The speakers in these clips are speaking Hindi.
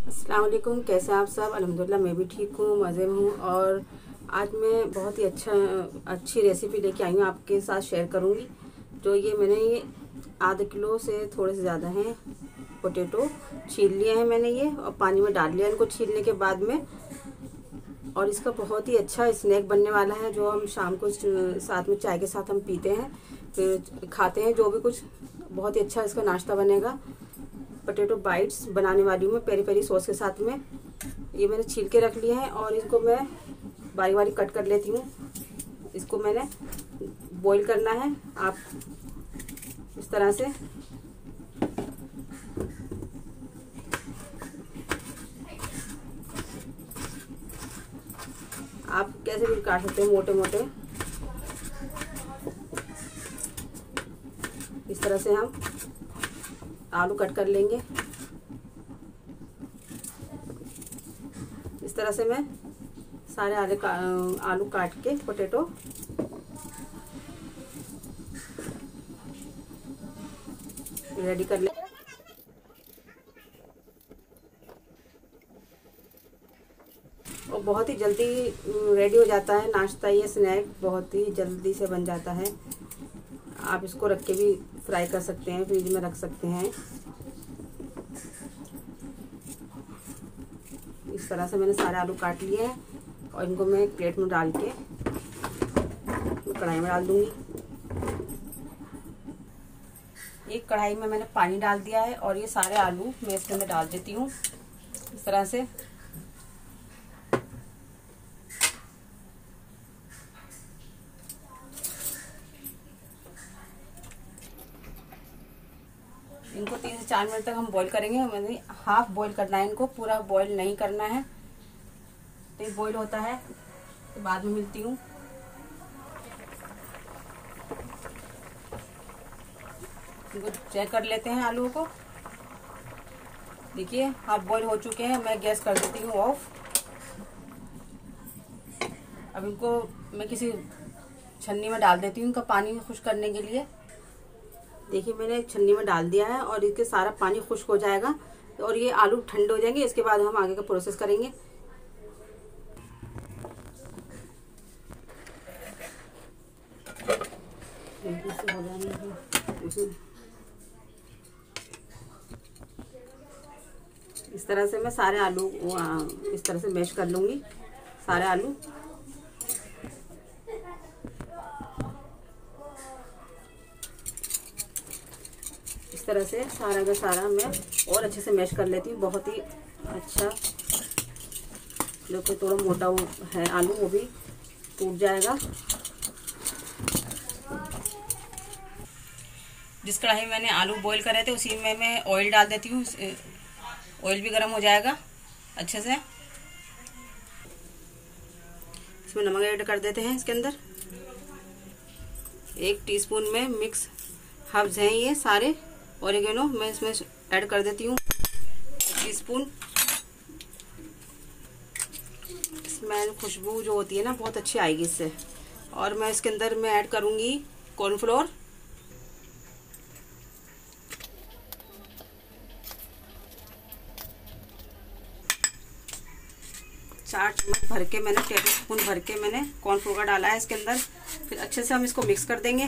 अस्सलाम वालेकुम। कैसे हैं आप सब? अल्हम्दुलिल्लाह मैं भी ठीक हूँ, मज़े में हूँ। और आज मैं बहुत ही अच्छी रेसिपी लेके आई हूँ, आपके साथ शेयर करूँगी। जो मैंने आधा किलो से थोड़े से ज़्यादा हैं पोटैटो छील लिए हैं मैंने ये, और पानी में डाल लिया इनको छीलने के बाद में। और इसका बहुत ही अच्छा स्नैक बनने वाला है, जो हम शाम को साथ में चाय के साथ हम पीते हैं, फिर खाते हैं, जो भी कुछ बहुत ही अच्छा इसका नाश्ता बनेगा। पोटैटो बाइट्स बनाने वाली हूँ मैं पेरी पेरी सॉस के साथ में। ये मैंने छील के रख लिए हैं और इसको मैं बारीक बारीक कट कर लेती हूँ। इसको मैंने बॉईल करना है। आप इस तरह से आप कैसे भी काट सकते हैं, मोटे मोटे। इस तरह से हम आलू कट कर लेंगे। इस तरह से मैं सारे आलू काट के पोटैटो रेडी कर ले। और बहुत ही जल्दी रेडी हो जाता है नाश्ता, ये स्नैक बहुत ही जल्दी से बन जाता है। आप इसको रख के भी फ्राई कर सकते हैं, फ्रिज में रख सकते हैं। इस तरह से मैंने सारे आलू काट लिए हैं और इनको मैं एक प्लेट में डाल के कढ़ाई में डाल दूंगी। एक कढ़ाई में मैंने पानी डाल दिया है और ये सारे आलू मैं इसके अंदर डाल देती हूँ इस तरह से। इनको 3 से 4 मिनट तक हम बॉईल करेंगे। मैंने हाफ बॉईल करना है इनको, पूरा बॉईल नहीं करना है। तो ये बॉईल होता है तो बाद में मिलती हूँ। इनको चेक कर लेते हैं आलूओं को। देखिए हाफ बॉईल हो चुके हैं। मैं गैस कर देती हूँ ऑफ। अब इनको मैं किसी छन्नी में डाल देती हूँ, इनका पानी खुश्क करने के लिए। देखिए मैंने छन्नी में डाल दिया है और इसके सारा पानी खुश्क हो जाएगा और ये आलू ठंडे हो जाएंगे। इसके बाद हम आगे का प्रोसेस करेंगे। इस तरह से मैं सारे आलू इस तरह से मैश कर लूँगी, सारे आलू। इस तरह से सारा का सारा मैं और अच्छे से मैश कर लेती हूँ, बहुत ही अच्छा। जो कि थोड़ा मोटा है आलू, वो भी टूट जाएगा। जिस कढ़ाई में मैंने आलू बॉईल करे थे उसी में मैं ऑयल डाल देती हूँ। ऑयल भी गर्म हो जाएगा अच्छे से। इसमें नमक ऐड कर देते हैं इसके अंदर। 1 टीस्पून में मिक्स हर्ब्स हैं ये सारे। ऑरिगेनो मैं इसमें ऐड कर देती हूँ 1 टीस्पून। स्मेल, खुशबू जो होती है ना, बहुत अच्छी आएगी इससे। और मैं इसके अंदर मैं ऐड करूँगी कॉर्नफ्लोर। चार चम्मच भर के मैंने, टेबल स्पून भर के मैंने कॉर्नफ्लोर का डाला है इसके अंदर। फिर अच्छे से हम इसको मिक्स कर देंगे।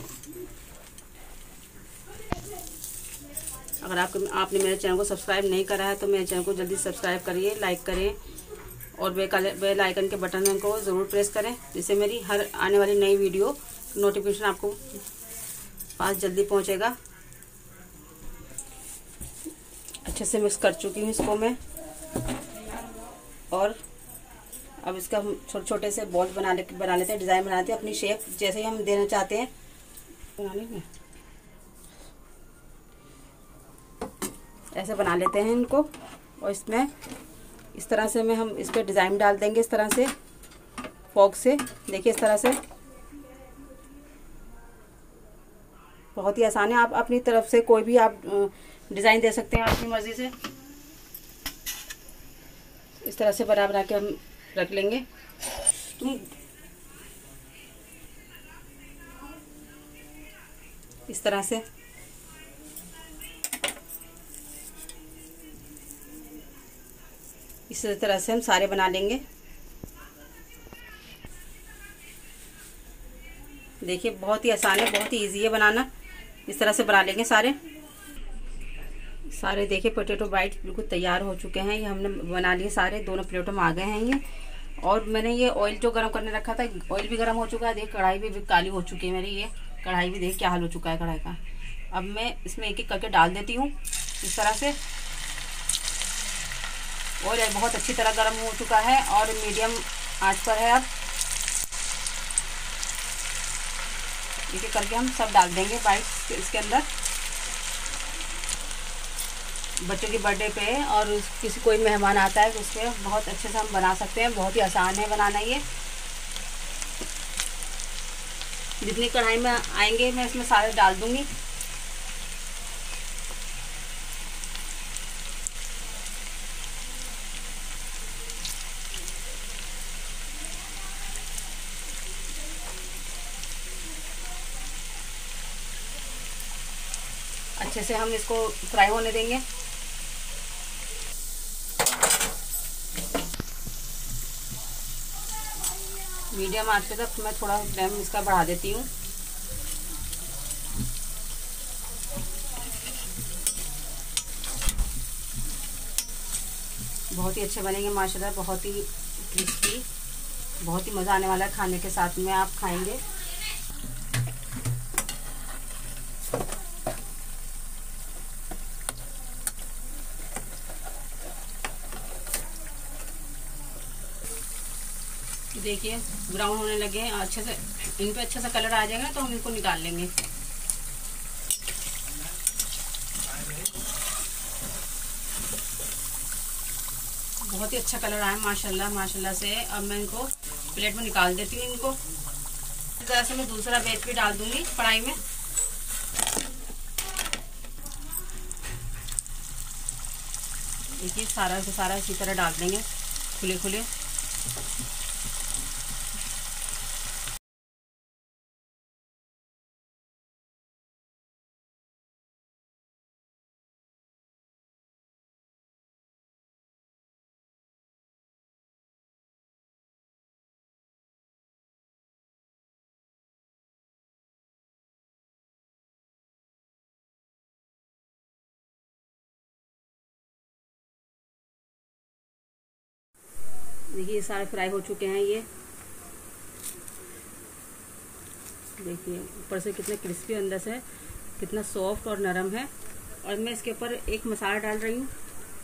अगर आपने मेरे चैनल को सब्सक्राइब नहीं करा है तो मेरे चैनल को जल्दी सब्सक्राइब करिए, लाइक करें और बेल आइकन के बटन को ज़रूर प्रेस करें, जिससे मेरी हर आने वाली नई वीडियो नोटिफिकेशन आपको पास जल्दी पहुंचेगा। अच्छे से मिक्स कर चुकी हूँ इसको मैं। और अब इसका हम छोटे छोटे से बॉल बना लेते हैं, डिज़ाइन बनाते हैं अपनी शेप जैसे ही हम देना चाहते हैं बनाने में। ऐसे बना लेते हैं इनको। और इसमें इस तरह से हम इस पर डिज़ाइन डाल देंगे, इस तरह से फॉक से। देखिए इस तरह से बहुत ही आसान है। आप अपनी तरफ से कोई भी आप डिज़ाइन दे सकते हैं अपनी मर्ज़ी से। इस तरह से बना के हम रख लेंगे। इस तरह से इसी तरह से हम सारे बना लेंगे। देखिए बहुत ही आसान है, बहुत ही इजी है बनाना। इस तरह से बना लेंगे सारे। देखिए पोटैटो बाइट बिल्कुल तैयार हो चुके हैं। ये हमने बना लिए सारे, दोनों प्लेटों में आ गए हैं ये। और मैंने ये ऑयल जो गर्म करने रखा था, ऑयल भी गर्म हो चुका है। देखिए कढ़ाई भी काली हो चुकी है मेरी, ये कढ़ाई भी देखिए क्या हाल हो चुका है कढ़ाई का। अब मैं इसमें एक एक करके डाल देती हूँ इस तरह से। ऑयल बहुत अच्छी तरह गर्म हो चुका है और मीडियम आंच पर है। अब एक एक करके हम सब डाल देंगे बाइट्स इसके अंदर। बच्चों की बर्थडे पे और किसी कोई मेहमान आता है तो उसके बहुत अच्छे से हम बना सकते हैं। बहुत ही आसान है बनाना ये। जितनी कढ़ाई में आएंगे मैं इसमें सारे डाल दूंगी। अच्छे से हम इसको फ्राई होने देंगे। मीडियम आंच पे तक मैं थोड़ा फ्लेम इसका बढ़ा देती हूँ। बहुत ही अच्छे बनेंगे माशाल्लाह, बहुत ही क्रिस्पी, बहुत ही मज़ा आने वाला है खाने के साथ में। आप खाएंगे। देखिए ब्राउन होने लगे हैं अच्छे से, इन पे अच्छा सा कलर आ जाएगा तो हम इनको निकाल लेंगे। बहुत ही अच्छा कलर आया माशाल्लाह माशाल्लाह से। अब मैं इनको प्लेट में निकाल देती हूँ इनको। इस तरह से मैं दूसरा बैच भी डाल दूंगी कढ़ाई में। देखिए सारा से सारा इसी तरह डाल देंगे खुले खुले। देखिए सारे फ्राई हो चुके हैं ये। देखिए ऊपर से कितने क्रिस्पी, अंदर से कितना सॉफ्ट और नरम है। और मैं इसके ऊपर एक मसाला डाल रही हूँ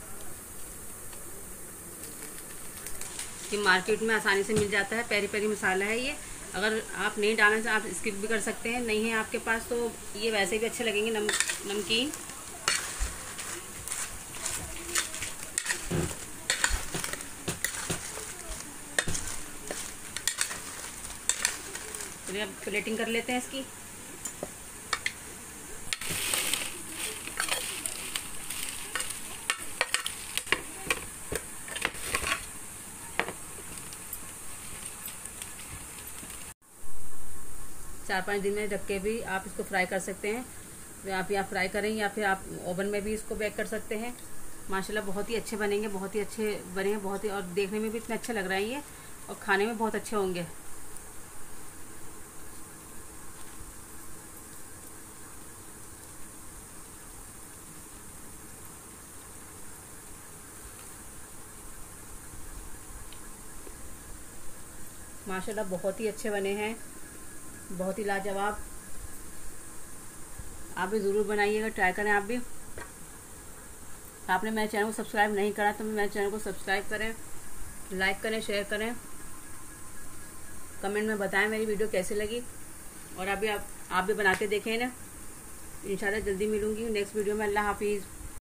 कि मार्केट में आसानी से मिल जाता है, पेरी पेरी मसाला है ये। अगर आप नहीं डालना चाहें आप स्किप भी कर सकते हैं, नहीं है आपके पास तो ये वैसे भी अच्छे लगेंगे नमकीन। तो अब प्लेटिंग कर लेते हैं इसकी। चार 5 दिन में रख के भी आप इसको फ्राई कर सकते हैं। तो आप या फ्राई करें या फिर आप ओवन में भी इसको बेक कर सकते हैं। माशाल्लाह बहुत ही अच्छे बनेंगे, बहुत ही अच्छे बने हैं, बहुत ही, और देखने में भी इतने अच्छे लग रहे हैं ये, और खाने में बहुत अच्छे होंगे। माशाल्लाह बहुत ही अच्छे बने हैं, बहुत ही लाजवाब। आप भी ज़रूर बनाइएगा, ट्राई करें आप भी। आपने मेरे चैनल को सब्सक्राइब नहीं करा तो मेरे चैनल को सब्सक्राइब करें, लाइक करें, शेयर करें, कमेंट में बताएं मेरी वीडियो कैसी लगी। और अभी आप भी बना के देखें ना। इंशाल्लाह जल्दी मिलूंगी नेक्स्ट वीडियो में। अल्लाह हाफिज़।